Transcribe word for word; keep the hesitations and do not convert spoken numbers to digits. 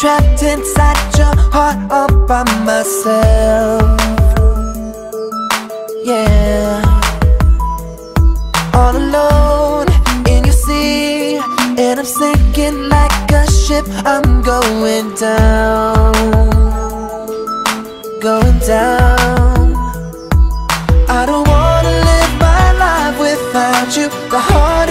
trapped inside your heart all by myself. Yeah, all alone in your sea, and I'm sinking like a ship. I'm going down, going down. I don't wanna live my life without you. The heart